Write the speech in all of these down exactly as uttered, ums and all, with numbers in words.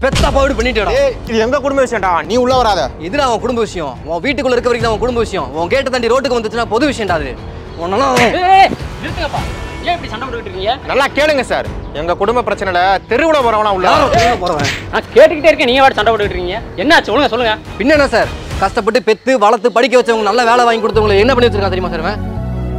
பெத்தா பாடு பண்ணிட்டேடா. ஏய் இது எங்க குடும்ப விஷயம்டா, நீ உள்ள வராத. இதுடா அவன் குடும்ப விஷயம். உன் வீட்டுக்குள்ள இருக்க வரைக்கும் அவன் குடும்ப விஷயம். உன் கேட்ட தாண்டி ரோட்டுக்கு வந்துச்சுன்னா பொது விஷயம்டா அது. உன்னலாம் ஏய் நிறுத்துங்கப்பா. ஏன் இப்படி சண்டை போட்டுட்டு இருக்கீங்க? நல்லா கேளுங்க சார். எங்க குடும்ப பிரச்சனைல தெருவுல வரவனா உள்ள போறவன். நான் கேட்டுக்கிட்டே இருக்கேன், நீங்க வாடி சண்டை போட்டுட்டு இருக்கீங்க. என்னாச்சு சொல்லுங்க சொல்லுங்க. பின்ன என்ன சார், கஷ்டப்பட்டு பெத்து வளர்த்து படிக்க வச்சவங்க நல்ல வேலை வாங்கி கொடுத்தவங்களை என்ன பண்ணி வச்சிருக்கான் தெரியுமா சார் அவன்?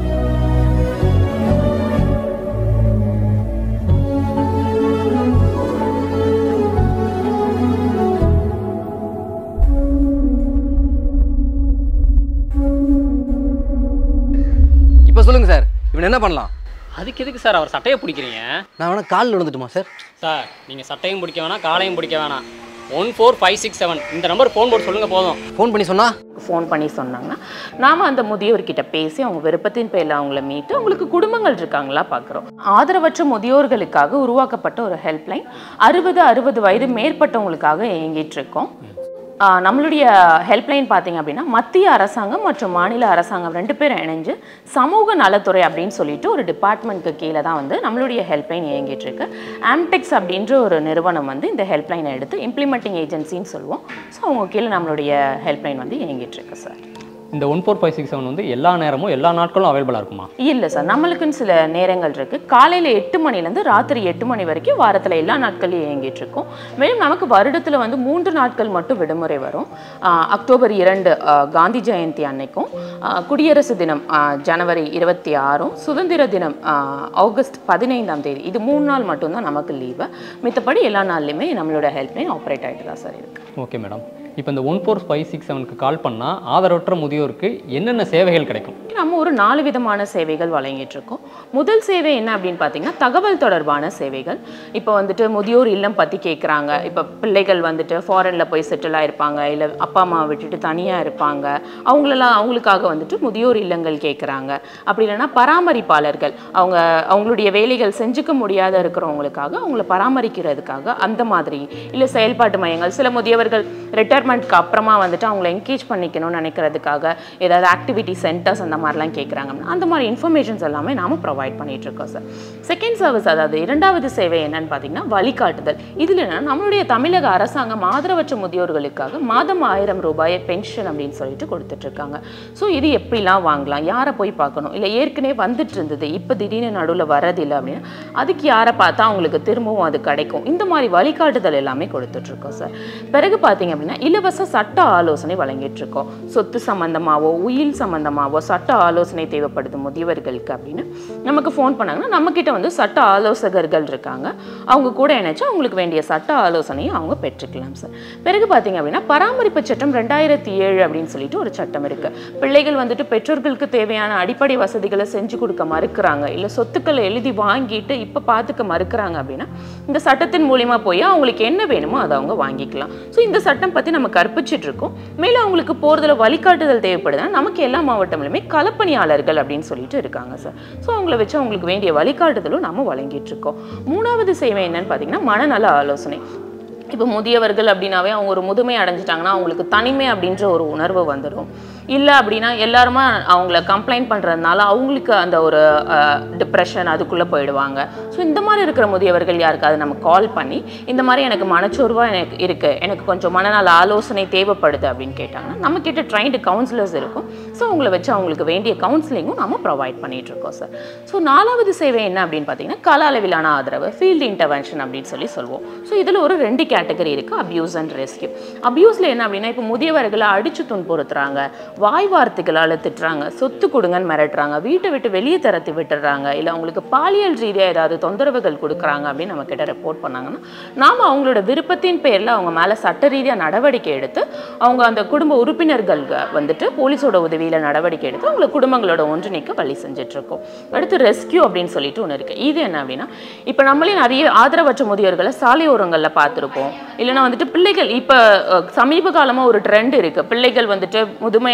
இப்போ சொல்லுங்க சார், இவன் என்ன பண்ணலாம்? அதுக்கு எதுக்கு சார் அவர் சட்டையை பிடிக்கிறீங்க? நான் வேணா காலில் விழுந்துட்டுமா சார்? சார் நீங்கள் சட்டையும் பிடிக்க வேணாம், காலையும் பிடிக்க வேணாம். One four five six seven இந்த நம்பர் ஃபோன் போட்டு சொல்லுங்க போதும். ஃபோன் பண்ணி சொன்னா ஃபோன் பண்ணி சொன்னாங்கன்னா நாம் அந்த முதியோர்கிட்ட பேசி அவங்க விருப்பத்தின் பேரில் அவங்கள மீட்டு அவங்களுக்கு குடும்பங்கள் இருக்காங்களா பார்க்குறோம். ஆதரவற்ற முதியோர்களுக்காக உருவாக்கப்பட்ட ஒரு ஹெல்ப்லைன் அறுபது அறுபது வயது மேற்பட்டவங்களுக்காக இயங்கிட்டு இருக்கோம். நம்மளுடைய ஹெல்ப்லைன் பார்த்தீங்க அப்படின்னா மத்திய அரசாங்கம் மற்றும் மாநில அரசாங்கம் ரெண்டு பேரும் இணைஞ்சு சமூக நலத்துறை அப்படின்னு சொல்லிட்டு ஒரு டிபார்ட்மெண்ட்டுக்கு கீழே தான் வந்து நம்மளுடைய ஹெல்ப்லைன் இயங்கிட்டு இருக்கு. ஆம்டெக்ஸ் அப்படின்ற ஒரு நிறுவனம் வந்து இந்த ஹெல்ப்லைனை எடுத்து இம்ப்ளிமெண்டிங் ஏஜென்சின்னு சொல்லுவோம். ஸோ அவங்க கீழே நம்மளுடைய ஹெல்ப்லைன் வந்து இயங்கிட்டு இருக்கு சார். இந்த one four five six seven வந்து எல்லா நேரமும் எல்லா நாட்களும் அவைலபிளாக இருக்குமா? இல்லை சார், நம்மளுக்குன்னு சில நேரங்கள் இருக்குது. காலையில் எட்டு மணிலேருந்து ராத்திரி எட்டு மணி வரைக்கும் வாரத்தில் எல்லா நாட்களையும் இயங்கிட்டு இருக்கோம். மேலும் நமக்கு வருடத்தில் வந்து மூன்று நாட்கள் மட்டும் விடுமுறை வரும். அக்டோபர் இரண்டு காந்தி ஜெயந்தி அன்னைக்கும், குடியரசு தினம் ஜனவரி இருபத்தி ஆறும், சுதந்திர தினம் ஆகஸ்ட் பதினைந்தாம் தேதி, இது மூணு நாள் மட்டும்தான் நமக்கு லீவு. மித்தபடி எல்லா நாள்லையுமே நம்மளோட ஹெல்ப்லைன் ஆப்ரேட் ஆகிட்டு தான் சார் இருக்குது. Okay madam. இப்போ இந்த ஒன் ஃபோர் ஃபைவ் சிக்ஸ் செவனுக்கு கால் பண்ணால் ஆதரவற்ற முதியோருக்கு என்னென்ன சேவைகள் கிடைக்கும்? நம்ம ஒரு நாலு விதமான சேவைகள் வழங்கிட்டு இருக்கோம். முதல் சேவை என்ன அப்படின்னு பார்த்தீங்கன்னா தகவல் தொடர்பான சேவைகள். இப்போ வந்துட்டு முதியோர் இல்லம் பற்றி கேட்குறாங்க. இப்போ பிள்ளைகள் வந்துட்டு ஃபாரினில் போய் செட்டில் ஆகிருப்பாங்க, இல்லை அப்பா அம்மா விட்டுட்டு தனியாக இருப்பாங்க, அவங்களெல்லாம் அவங்களுக்காக வந்துட்டு முதியோர் இல்லங்கள் கேட்குறாங்க. அப்படி இல்லைன்னா பராமரிப்பாளர்கள், அவங்க அவங்களுடைய வேலைகள் செஞ்சுக்க முடியாத இருக்கிறவங்களுக்காக அவங்கள பராமரிக்கிறதுக்காக அந்த மாதிரி, இல்லை செயல்பாட்டு மையங்கள், சில முதியவர்கள் ரிட்டையர்மெண்ட்க்கு அப்புறமா வந்துட்டு அவங்கள என்கேஜ் பண்ணிக்கணும்னு நினைக்கிறதுக்காக ஏதாவது ஆக்டிவிட்டி சென்டர்ஸ் அந்த மாதிரிலாம் கேட்குறாங்க. அந்த மாதிரி இன்ஃபர்மேஷன்ஸ் எல்லாமே நாம் ப்ரொவைட் பண்ணிட்டு இருக்கோம் சார். செகண்ட் சர்வீஸ், அதாவது இரண்டாவது சேவை என்னன்னு பார்த்தீங்கன்னா வழிகாட்டுதல். இதில் என்ன, நம்மளுடைய தமிழக அரசாங்கம் ஆதரவற்ற முதியோர்களுக்காக மாதம் ஆயிரம் ரூபாய் பென்ஷன் அப்படின்னு சொல்லிட்டு கொடுத்துட்டு இருக்காங்க. ஸோ இது எப்படிலாம் வாங்கலாம், யாரை போய் பார்க்கணும், இல்லை ஏற்கனவே வந்துட்டு இருந்தது இப்போ திடீர்னு நடுவில் வரதில்லை அப்படின்னா அதுக்கு யாரை பார்த்தா அவங்களுக்கு திரும்பவும் அது கிடைக்கும், இந்த மாதிரி வழிகாட்டுதல் எல்லாமே கொடுத்துட்ருக்கோம் சார். பிறகு பார்த்தீங்க அப்படின்னா இலவச சட்ட ஆலோசனை வழங்கிட்டு இருக்கோம். சொத்து சம்பந்தமாவோ உயில் சம்பந்தமாவோ சட்ட ஆலோசனை தேவைப்படுது முதியவர்களுக்கு அப்படின்னு நமக்கு ஃபோன் பண்ணாங்கன்னா நம்மக்கிட்ட வந்து சட்ட ஆலோசகர்கள் இருக்காங்க. அவங்க கூட இணைச்சு அவங்களுக்கு வேண்டிய சட்ட ஆலோசனையை அவங்க பெற்றுக்கலாம் சார். பிறகு பார்த்தீங்க அப்படின்னா பராமரிப்பு சட்டம் ரெண்டாயிரத்தி ஏழு அப்படின்னு சொல்லிட்டு ஒரு சட்டம் இருக்கு. பிள்ளைகள் வந்துட்டு பெற்றோர்களுக்கு தேவையான அடிப்படை வசதிகளை செஞ்சு கொடுக்க மறுக்கிறாங்க, இல்லை சொத்துக்களை எழுதி வாங்கிட்டு இப்போ பார்த்துக்க மறுக்கிறாங்க அப்படின்னா இந்த சட்டத்தின் மூலியமா போய் அவங்களுக்கு என்ன வேணுமோ அதை அவங்க வாங்கிக்கலாம். ஸோ இந்த சட்டம் பற்றி நம்ம கற்பிச்சுட்டு இருக்கோம். மேலும் அவங்களுக்கு போகிறதுல வழிகாட்டுதல் தேவைப்படுதுன்னா நமக்கு எல்லா மாவட்டங்களிலுமே களப்பணியாளர்கள் அப்படின்னு சொல்லிட்டு இருக்காங்க சார். ஸோ அவங்கள வச்சு அவங்களுக்கு வேண்டிய வழிகாட்டுதலும் நம்ம வழங்கிட்டு இருக்கோம். மூணாவது சேவை என்னன்னு பார்த்தீங்கன்னா மனநல ஆலோசனை. இப்போ முதியவர்கள் அப்படின்னாவே அவங்க ஒரு முதுமை அடைஞ்சிட்டாங்கன்னா அவங்களுக்கு தனிமை அப்படின்ற ஒரு உணர்வு வந்துடும். இல்லை அப்படின்னா எல்லாருமா அவங்கள கம்ப்ளைண்ட் பண்ணுறதுனால அவங்களுக்கு அந்த ஒரு டிப்ரெஷன் அதுக்குள்ளே போயிடுவாங்க. ஸோ இந்த மாதிரி இருக்கிற முதியவர்கள் யாருக்காவது நம்ம கால் பண்ணி இந்த மாதிரி எனக்கு மனச்சோர்வாக எனக்கு இருக்குது, எனக்கு கொஞ்சம் மனநல ஆலோசனை தேவைப்படுது அப்படின்னு கேட்டாங்கன்னா நம்மக்கிட்ட ட்ரைன்டு கவுன்சிலர்ஸ் இருக்கும். ஸோ அவங்கள வச்சு அவங்களுக்கு வேண்டிய கவுன்சிலிங்கும் நம்ம ப்ரொவைட் பண்ணிகிட்ருக்கோம் சார். ஸோ நாலாவது சேவை என்ன அப்படின்னு பார்த்தீங்கன்னா கள அளவிலான ஆதரவு, ஃபீல்டு இன்டர்வென்ஷன் அப்படின்னு சொல்லி சொல்லுவோம். ஸோ இதில் ஒரு ரெண்டு கேட்டகரி இருக்குது, அப்யூஸ் அண்ட் ரெஸ்கியூ. அப்யூஸில் என்ன அப்படின்னா இப்போ முதியவர்களை அடித்து துன்புறுத்துறாங்க, வாய் வார்த்தைகளால் திட்டுறாங்க, சொத்து கொடுங்கன்னு மிரட்டுறாங்க, வீட்டை விட்டு வெளியே தரத்து விட்டுறாங்க, இல்லை அவங்களுக்கு பாலியல் ரீதியாக ஏதாவது தொந்தரவுகள் கொடுக்குறாங்க அப்படின்னு நம்ம கிட்ட ரிப்போர்ட் பண்ணாங்கன்னா நாம் அவங்களோட விருப்பத்தின் பேரில் அவங்க மேலே சட்ட ரீதியாக நடவடிக்கை எடுத்து அவங்க அந்த குடும்ப உறுப்பினர்கள் வந்துட்டு போலீஸோட உதவியில் நடவடிக்கை எடுத்து அவங்கள குடும்பங்களோட ஒன்றிணைக்க வழி செஞ்சிட்ருக்கோம். அடுத்து ரெஸ்கியூ அப்படின்னு சொல்லிட்டு ஒன்று இருக்குது. இது என்ன அப்படின்னா இப்போ நம்மளே நிறைய ஆதரவற்ற முதியோர்களை சாலையோரங்களில் பார்த்துருப்போம். இல்லைன்னா வந்துட்டு பிள்ளைகள் இப்போ சமீப காலமாக ஒரு ட்ரெண்ட் இருக்குது, பிள்ளைகள் வந்துட்டு முதுமையாக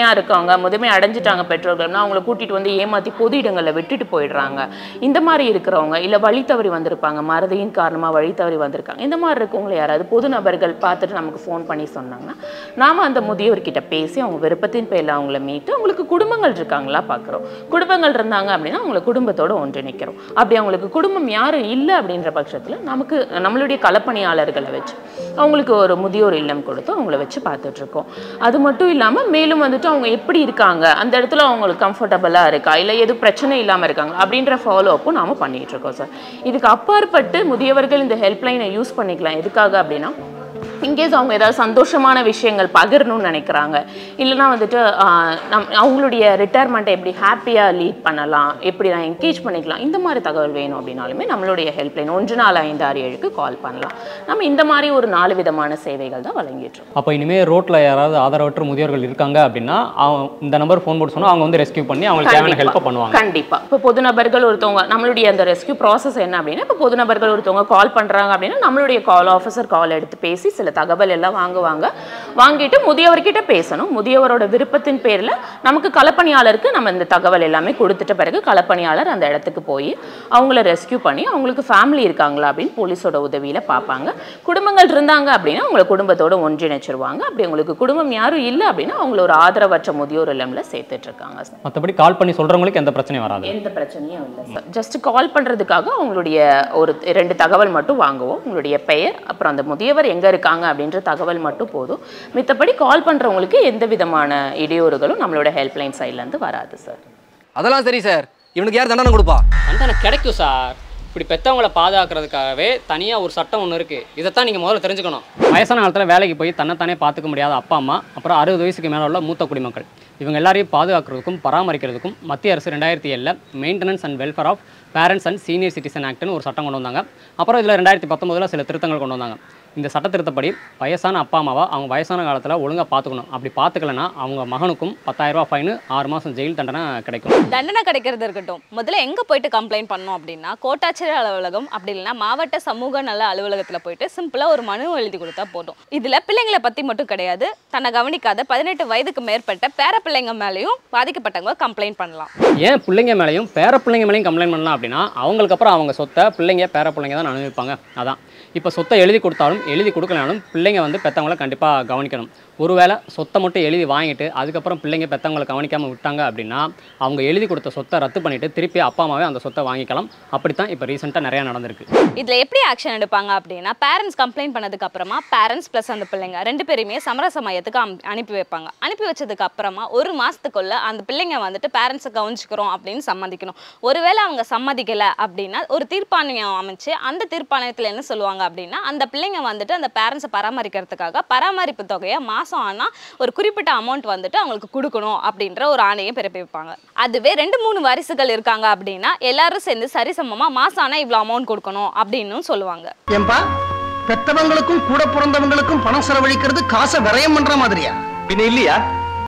முதுமையாக இருக்கவங்க, முதுமை அடைஞ்சிட்டாங்க பெற்றோர்கள்னா அவங்கள கூட்டிகிட்டு வந்து ஏமாற்றி பொது இடங்களில் விட்டுட்டு போயிடுறாங்க. இந்த மாதிரி இருக்கிறவங்க, இல்லை வழி தவறி வந்திருப்பாங்க, மறதியின் காரணமாக வழி தவறி வந்திருக்காங்க, இந்த மாதிரி இருக்கவங்களை யாராவது பொது நபர்கள் பார்த்துட்டு நமக்கு ஃபோன் பண்ணி சொன்னாங்கன்னா நாம் அந்த முதியோர்கிட்ட பேசி அவங்க விருப்பத்தின் பேரில் அவங்கள மீட்டு அவங்களுக்கு குடும்பங்கள் இருக்காங்களா பார்க்குறோம். குடும்பங்கள் இருந்தாங்க அப்படின்னா அவங்கள குடும்பத்தோடு ஒன்றிணைக்கிறோம். அப்படி அவங்களுக்கு குடும்பம் யாரும் இல்லை அப்படின்ற பட்சத்தில் நமக்கு நம்மளுடைய களப்பணியாளர்களை வச்சு அவங்களுக்கு ஒரு முதியோர் இல்லம் கொடுத்து அவங்கள வச்சு பார்த்துட்ருக்கோம். அது மட்டும் இல்லாமல் மேலும் வந்துட்டு அவங்க எப்படி இருக்காங்க, அந்த இடத்துல அவங்களுக்கு கம்ஃபர்டபுளாக இருக்கா, இல்லை எதுவும் பிரச்சனை இல்லாமல் இருக்காங்க அப்படின்ற ஃபாலோ அப்பும் நாம் பண்ணிகிட்ருக்கோம் சார். இதுக்கு அப்பாற்பட்டு முதியவர்கள் இந்த ஹெல்ப்லைனை யூஸ் பண்ணிக்கலாம். எதுக்காக அப்படின்னா, இன்கேஸ் அவங்க ஏதாவது சந்தோஷமான விஷயங்கள் பகிரணும்னு நினைக்கிறாங்க, இல்லைனா வந்துட்டு நம் அவங்களுடைய ரிட்டையர்மெண்ட்டை எப்படி ஹாப்பியாக லீட் பண்ணலாம், எப்படி நான் என்கேஜ் பண்ணிக்கலாம், இந்த மாதிரி தகவல் வேணும் அப்படின்னாலுமே நம்மளுடைய ஹெல்ப்லைன் ஒன்று நாலு ஐந்து ஆறு ஏழுக்கு கால் பண்ணலாம். நம்ம இந்த மாதிரி ஒரு நாலு விதமான சேவைகள் தான் வழங்கிட்டுருக்கோம். அப்போ இனிமேல் ரோட்டில் யாராவது ஆதரவற்ற முதியோர்கள் இருக்காங்க அப்படின்னா இந்த நம்பர் ஃபோன் போட்டு சொன்னால் அவங்க வந்து ரெஸ்கியூ பண்ணி அவங்களுக்கு தேவையான ஹெல்ப் பண்ணுவாங்க. கண்டிப்பாக. இப்போ பொது நபர்கள் ஒருத்தவங்க நம்மளுடைய அந்த ரெஸ்கியூ ப்ராசஸ் என்ன அப்படின்னா, இப்போ பொது நபர்கள் ஒருத்தவங்க கால் பண்ணுறாங்க அப்படின்னா நம்மளுடைய கால் ஆஃபீஸர் கால் எடுத்து பேசி சில தகவல் எல்லாம் வாங்குவாங்க. வாங்கிட்டு முதியவர்கிட்ட பேசணும். முதியவரோட விருப்பத்தின் பேரில் நமக்கு களப்பணியாளருக்கு நம்ம இந்த தகவல் எல்லாமே கொடுத்துட்ட பிறகு களப்பணியாளர் அந்த இடத்துக்கு போய் அவங்கள ரெஸ்கியூ பண்ணி அவங்களுக்கு ஃபேமிலி இருக்காங்களா அப்படின்னு போலீஸோட உதவியில் பார்ப்பாங்க. குடும்பங்கள் இருந்தாங்க அப்படின்னா அவங்கள குடும்பத்தோடு ஒன்றிணைச்சிருவாங்க. அப்படி உங்களுக்கு குடும்பம் யாரும் இல்லை அப்படின்னா அவங்கள ஒரு ஆதரவற்ற முதியோர் இல்லம்ல சேர்த்துட்டு இருக்காங்க. மற்றபடி கால் பண்ணி சொல்கிறவங்களுக்கு எந்த பிரச்சனையும் வராது. எந்த பிரச்சனையும் இல்லை சார். ஜஸ்ட் கால் பண்ணுறதுக்காக அவங்களுடைய ஒரு ரெண்டு தகவல் மட்டும் வாங்குவோம். உங்களுடைய பெயர், அப்புறம் அந்த முதியவர் எங்கே இருக்காங்க அப்படின்ற தகவல் மட்டும் போதும். மித்தபடி கால் பண்ணுறவங்களுக்கு எந்த விதமான இடையூறுகளும் நம்மளோட ஹெல்ப்லைன் சைட்லேருந்து வராது சார். அதெல்லாம் சரி சார். இவனுக்கு யார் தண்டனை கொடுப்பா? தண்டனை கிடைக்கும் சார். இப்படி பெற்றவங்களை பாதுகாக்கிறதுக்காகவே தனியாக ஒரு சட்டம் ஒன்று இருக்குது. இதைத்தான் நீங்கள் முதல்ல தெரிஞ்சுக்கணும். வயசான காலத்தில் வேலைக்கு போய் தன்னைத்தானே பார்த்துக்க முடியாத அப்பா அம்மா, அப்புறம் அறுபது வயசுக்கு மேலே உள்ள மூத்த குடிமக்கள், இவங்க எல்லாரையும் பாதுகாக்கிறதுக்கும் பராமரிக்கிறதுக்கும் மத்திய அரசு ரெண்டாயிரத்தி ஏழில் maintenance and welfare of parents and senior citizen ஆக்ட்னு ஒரு சட்டம் கொண்டு வந்தாங்க. அப்புறம் இதில் ரெண்டாயிரத்தி பத்தொம்பதில் சில திருத்தங்கள் கொண்டு வந்தாங்க. இந்த சட்ட திருத்தப்படி வயசான அப்பா அம்மாவை அவங்க வயசான காலத்தில் ஒழுங்காக பார்த்துக்கணும். அப்படி பார்த்துக்கலன்னா அவங்க மகனுக்கும் பத்தாயிரம் ரூபா ஃபைனு, ஆறு மாதம் ஜெயில் தண்டனை கிடைக்கும். தண்டனை கிடைக்கிறது இருக்கட்டும், முதல்ல எங்கே போயிட்டு கம்ப்ளைண்ட் பண்ணோம் அப்படின்னா கோட்டாட்சியர் அலுவலகம், அப்படி இல்லைன்னா மாவட்ட சமூக நல அலுவலகத்தில் போயிட்டு சிம்பிளாக ஒரு மனு எழுதி கொடுத்தா போதும். இதில் பிள்ளைங்களை பற்றி மட்டும் கிடையாது, தன்னை கவனிக்காத பதினெட்டு வயதுக்கு மேற்பட்ட பேர பிள்ளைங்க மேலேயும் பாதிக்கப்பட்டவங்க கம்ப்ளைண்ட் பண்ணலாம். ஏன் பிள்ளைங்க மேலேயும் பேர பிள்ளைங்க மேலேயும் கம்ப்ளைண்ட் பண்ணலாம் அப்படின்னா, அவங்களுக்கு அப்புறம் அவங்க சொத்தை பிள்ளைங்க பேர பிள்ளைங்க தான் அனுபவிப்பாங்க. அதான் இப்போ சொத்தை எழுதி கொடுத்தாலும் எழுதி கொடுக்கலனாலும் பிள்ளைங்க வந்து பெற்றவங்கள கண்டிப்பாக கவனிக்கணும். ஒருவேளை சொத்தை மட்டும் எழுதி வாங்கிட்டு அதுக்கப்புறம் பிள்ளைங்க பெற்றவங்களை கவனிக்காமல் விட்டாங்க அப்படின்னா அவங்க எழுதி கொடுத்த சொத்தை ரத்து பண்ணிவிட்டு திருப்பி அப்பா அம்மாவே அந்த சொத்தை வாங்கிக்கலாம். அப்படித்தான் இப்போ ரீசெண்டாக நிறையா நடந்திருக்கு. இதில் எப்படி ஆக்ஷன் எடுப்பாங்க அப்படின்னா, பேரண்ட்ஸ் கம்ப்ளைண்ட் பண்ணதுக்கு அப்புறமா பேரண்ட்ஸ் ப்ளஸ் அந்த பிள்ளைங்க ரெண்டு பேருமே சமரச மையத்துக்கு அனுப்பி வைப்பாங்க. அனுப்பி வச்சதுக்கு அப்புறமா ஒரு மாதத்துக்குள்ள அந்த பிள்ளைங்க வந்துட்டு பேரண்ட்ஸை கவனிச்சுக்கிறோம் அப்படின்னு சம்மதிக்கணும். ஒருவேளை அவங்க சம்மதிக்கலை அப்படின்னா ஒரு தீர்ப்பாணையம் அமைச்சு அந்த தீர்ப்பாணையத்தில் என்ன சொல்லுவாங்க அப்படின்னா, அந்த பிள்ளைங்க வந்துட்டு அந்த பேரண்ட்ஸை பராமரிக்கிறதுக்காக பராமரிப்பு தொகையை மாதம் ஆனால் ஒரு குறிப்பிட்ட அமௌண்ட் வந்துட்டு அவங்களுக்கு கொடுக்கணும் அப்படின்ற ஒரு ஆணையை பிறப்பிப்பாங்க. அதுவே ரெண்டு மூணு வாரிசுகள் இருக்காங்க அப்படின்னா எல்லாரும் சேர்ந்து சரிசமமாக மாதம் ஆனால் இவ்வளோ அமௌண்ட் கொடுக்கணும் அப்படின்னு சொல்லுவாங்க. ஏன்பா, பெத்தவங்களுக்கும் கூட பிறந்தவங்களுக்கும் பணம் செலவழிக்கிறது காசை விரயம் பண்ற மாதிரியா? பின்ன இல்லையா?